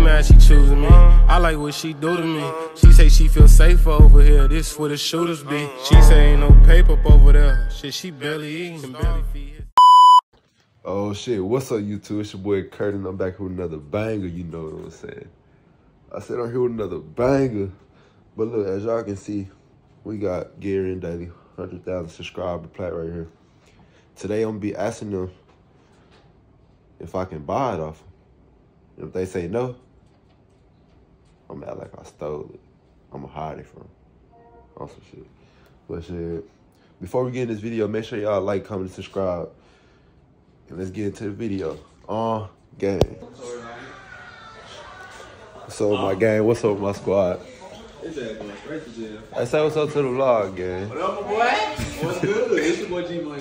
mad she choosing me. I like what she do to me. She say she feel safer over here. This where the shooters be. She say ain't no paper up over there. Shit, she barely eating. Barely feed. Oh shit, what's up YouTube? It's your boy Curtin. I'm back with another banger, you know what I'm saying. I said I'm here with another banger. But look, as y'all can see, we got Gary Daly, 100,000 subscriber Plaque right here. Today I'm gonna be asking them if I can buy it off them. If they say no, I'm gonna act like I stole it. I'm gonna hide it from them. On some shit. But shit, before we get in this video, make sure y'all like, comment, and subscribe. And let's get into the video. Gang. What's up with my gang? What's up with my squad? It's that going straight to jail. I say what's up to the vlog, gang. What up, my boy? What's good? It's your boy G-Money.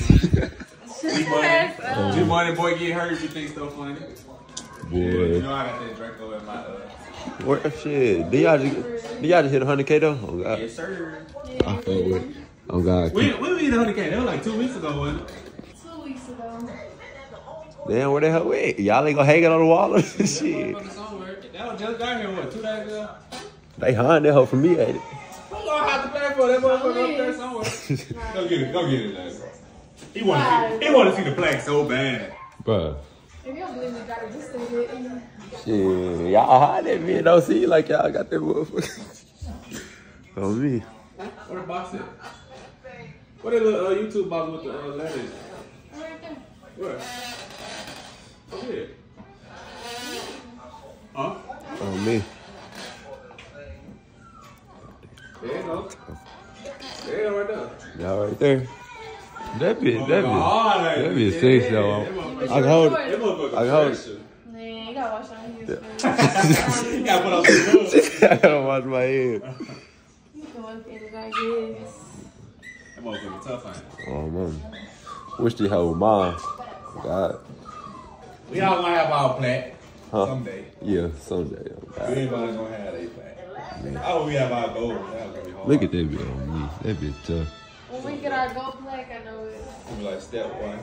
G-Money, boy, get hurt if you think so funny. Boy. You know I got that Draco in my What shit? Did y'all just hit 100K though? Oh God. Yes, sir. I felt with it. Oh God. We hit 100K. That was like 2 weeks ago, wasn't it? 2 weeks ago. Damn, where the hell we? Y'all ain't gonna hang it on the wall or shit. That was just got here, what, 2 days ago? They hung that hoe from me, ain't it? I'm gonna have to pay for that motherfucker up there somewhere. Go get it, man. He wanna see the plaque so bad. Bruh. If you don't believe me, gotta just say it. Shit, y'all hide that man. Don't see like y'all got that motherfucker. On me. What the box is? What is the YouTube box with the letters? Right there. Where? Oh, here. Huh? On me. There you go. There you go right there. Y'all right there. That be six though. I can hold it. I can hold it. Man, you gotta wash your hands. You gotta put on some gloves. I gotta wash my head. You can look at it like this. That motherfucker tough, ain't it? Oh man. Wish they had mine. God. We all gonna have our plaque. Huh? Someday. Yeah, someday. Everybody's gonna have their plaque. Oh, we have our gold. That was gonna be hard. Look at that bit on me. That bit tough. When we get our gold plaque, I know it. We'll be like step 1,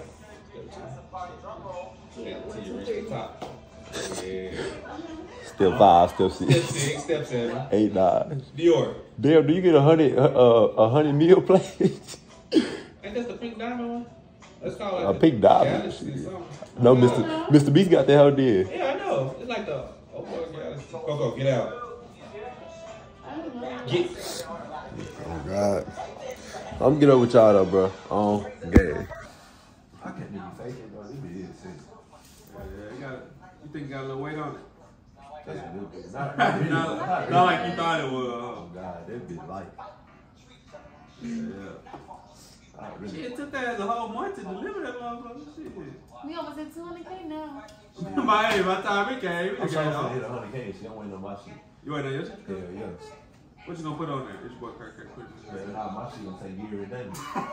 step 2, step 2, you reach the top. Yeah. Step 5, step 6. Step 6, step 7. 8, 9. Dior. Damn, do you get 100 meal plates? Ain't that the pink diamond one? That's called like A pink diamond. Galaxy or something. No, Mr. Beast got that hoe there. Yeah, I know. It's like the Galaxy. Coco, get out. Get. Oh God. I'm gonna get up with y'all though, bro. Gay. I can't even fake it, bro. This be it, sis. Yeah, you think you got a little weight on it? That's a little bit. Not like you thought it was. Oh God, that be light. Yeah. Really. Shit, it took that as a whole month to deliver that motherfucker. Shit. We almost at 200K now. By time it came, I'm trying to hit 100K. She don't wait on my shit. You waiting on your shit? Hell yeah. What you gonna put on there? It's your boy Kirk. Man, nah, my shit gonna take Gary Daly.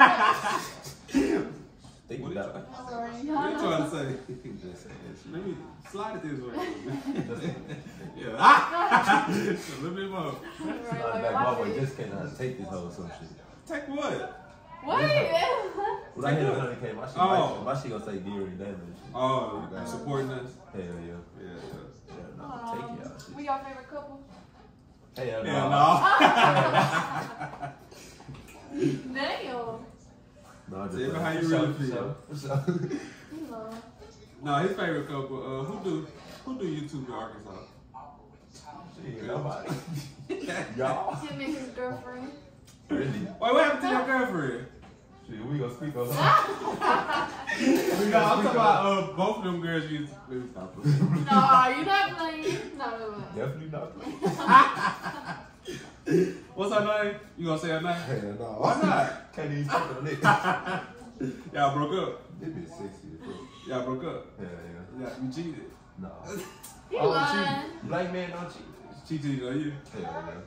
Think about it. Sorry. What you trying to say? Just saying that shit. Let me slide it this way. Yeah. A little bit more. Slide back my way. Just cannot take this whole some shit. Take what? What? When I hit 100K, my shit gonna say Gary Daly. Oh, you supporting us? Hell yeah. Yeah. No, take y'all shit. We your favorite couple? Hell no. Yeah, Damn. No, just Say how you really feel. No, his favorite couple. Who do YouTube in Arkansas? Shit, nobody. Y'all. Him and his girlfriend. Really? Wait, what happened to your girlfriend? Shit, we gonna speak on that. I'm talking about both of them girls you stop. No, you're not playing. No. Definitely not. What's her name? You gonna say her name? Hell no. Why not? Can't even speak on it. Y'all broke up. This bitch sexy as fuck. Y'all broke up. Hell yeah. You cheated. No. You lying. Black man don't cheat. She cheated on you. Hell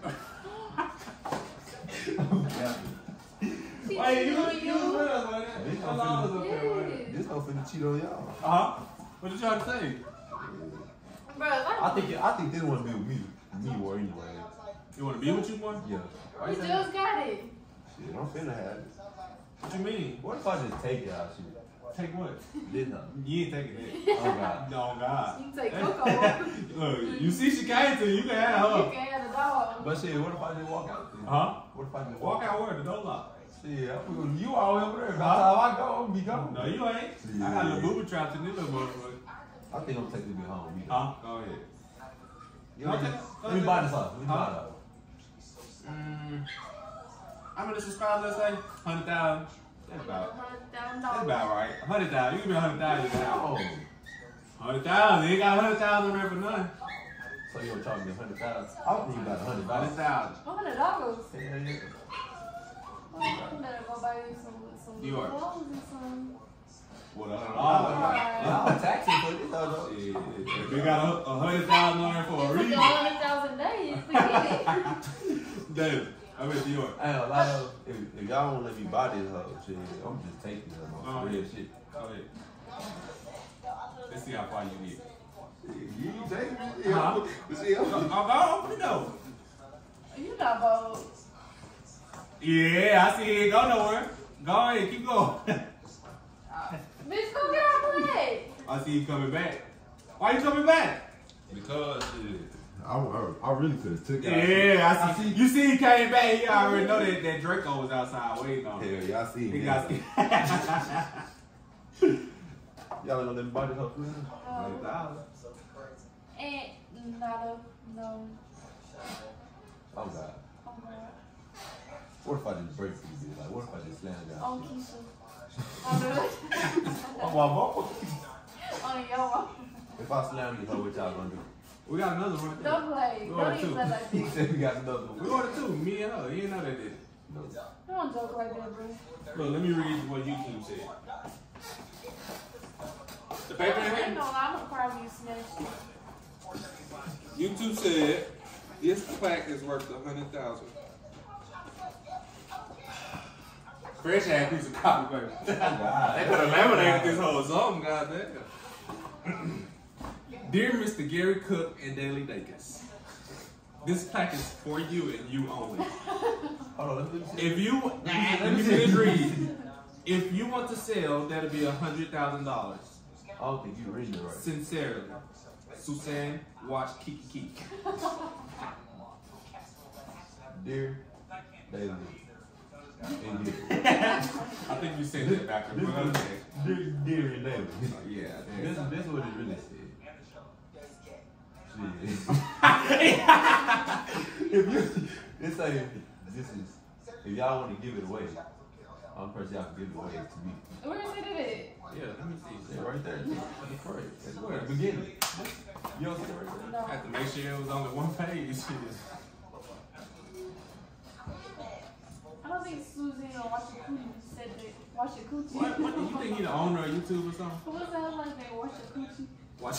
yeah. Why you with us, man? This hoe finna cheat on y'all. What you trying to say? Bro, I think this one be with me more anyway. You want to be with you more? Yeah. we just got it. Shit, I'm finna have it. What you mean? What if I just take y'all shit? Take what? Didn't I? You ain't taking that. Oh God. No, God. You can take Coco. Look, you see she came to you, you can have You her. can have the dog. But shit, what if I just walk out? Huh? What if I just Walk out where? The door lock. Shit, you all over there. By the time I go, I'm be gone. No, you ain't. I got a little booby trapped in this little motherfucker. I think I'm taking me home. Huh? Go ahead. Let me buy this up. Let me buy it up. How many subscribers, let's say? 100,000. That's about right. 100,000. You give me 100,000 now. Oh. 100,000. You ain't got 100,000 on there for nothing. So you gonna charge me 100,000? I don't think you got 100,000. $100,000. $100. Yeah, yeah. Well, you better go buy you some York. clothes and some. What, $100? I'm taxing for this though. If you got 100,000 on there for a It's reason. like 100,000 days. Forget it. Damn. I went to York. I ain't a lot of if y'all won't let me buy this hoe, shit, I'm just taking it on real shit. Go ahead. Let's see how far you get. You taking it? Huh? See, I'm going, you know. You not bold. Yeah, I see it. Go nowhere. Go ahead, keep going. Bitch, go get our play. I see you coming back. Why you coming back? Because shit, I really could have took it. Yeah, I see. You see he came back. He already know that Draco was outside waiting on him. Hell yeah, I see He him. got Y'all ain't gonna let me buy this hoe for real? And nada, no. Oh God. Oh God. What if I just break these bitch? Like, what if I just slam down? On Keisha. On the Oh, my mom. on your mom. If I slam this hoe, what y'all gonna do? We got another one. Don't play. We Don't ordered even two. play like He this. said we got another one. We ordered two. Me and her. You didn't know that, did it? No. Don't joke like that, bro. Look, let me read what YouTube said. The paper in I ain't here? gonna lie, I'm gonna cry when you smash it. YouTube said this plaque is worth 100,000. Fresh ass piece of copy paper. They Oh, God. could have laminated this whole song, goddamn. Dear Mr. Gary Cook and Daly Dakis, this plaque is for you and you only. Hold on, let me see. If you let me finish reading. If you want to sell, that'll be $100,000. I don't think you reading it right. Sincerely, Suzanne, watch Kiki Kiki. Dear Daily. Indeed. I think you said that backwards. What other thing? Dear and Daily. Yeah. This is what it really said. If you, it's like this is if y'all want to give it away, I'm pretty sure y'all can give it away to me. Where is it at? Yeah, let me see. Yeah, right there. That's right. That's where the beginning. You don't see it right there? I have to make sure it was only one page. I don't think Susie or Watch Your Coochie said that. Watch Your Coochie. What do you think he the owner of YouTube or something? What's that like name? Watch Your Coochie. Watch.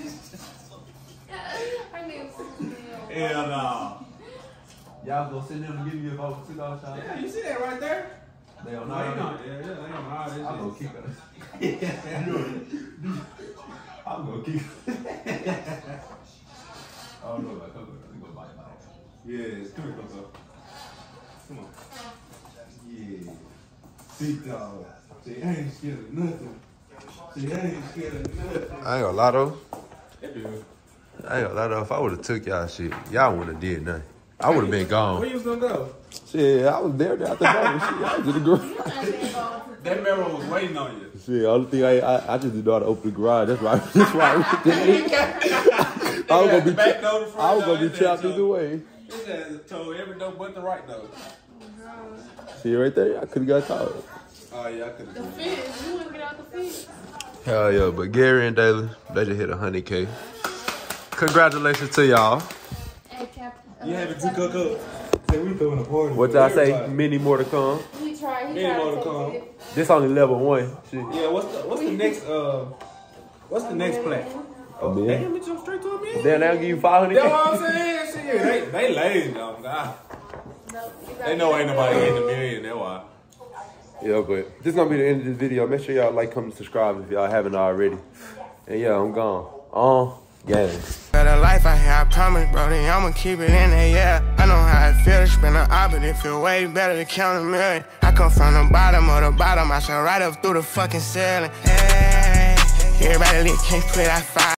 Her name's Susie. Hell no. Y'all gonna send them to give you a vote for $2 shot? Yeah, you see that right there? They don't No, know. you know. Yeah, they don't know all this I'm gonna shit. keep it. I'm gonna keep it. I don't know about Coco. Let me go buy it. Yes, come here, Coco. Come on. Yeah. Big dog. She ain't scared of nothing. She ain't scared of nothing. I ain't gonna lie though. That dude. I ain't gonna lie though. If I would have took y'all shit, y'all wouldn't have did nothing. I would have been Where gone. you was gonna go? Shit, I was there at the bar. Shit, I was in the garage. You ain't been going to That mirror was waiting on you. Shit, only thing I just didn't know how to open the garage. That's why. That's why I was gonna be. Back door, the front I was door, gonna be his trapped ass either told- way. His ass told every door but the right door. See right there, I could have got caught. Oh yeah, I could the have. fish. You wouldn't get out the fish. Hell yeah, but Gary and Daly, they just hit 100K. Congratulations to y'all. And Captain. You having two Coco? Hey, we throwing a party. What y'all say? Many more to come. He tried. He Many tried more to to take come. it. This only level 1. Shit. Yeah, what's the next next plaque? Oh, man. Damn, it jump straight to a million. Then they'll give you 500K. That's what I'm saying. Shit, they lazy though, God. No, They know ain't nobody in the million. That's why. Yeah, but this is gonna be the end of this video. Make sure y'all like, comment, subscribe if y'all haven't already. And yeah, I'm gone. Yeah. better life out here, I promise, brody, I'ma keep it in there, yeah. I know how it feels to spend an op, but it feel way better to count a million. I come from the bottom of the bottom, I shall right up through the fucking ceiling. Hey, everybody lit, can't play that fire.